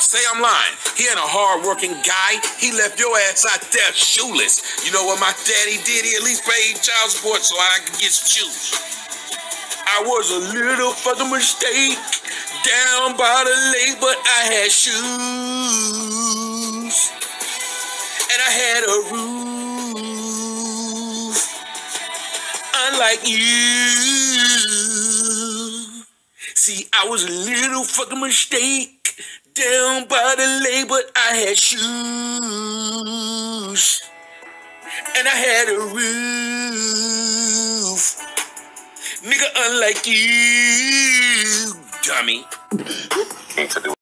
Say I'm lying. He ain't a hard-working guy. He left your ass out there shoeless. You know what my daddy did? He at least paid child support so I could get some shoes. I was a little fucking mistake. Down by the lake, but I had shoes. And I had a roof. Unlike you. See, I was a little fucking mistake. Down by the lake, but I had shoes. And I had a roof. Nigga, unlike you, dummy.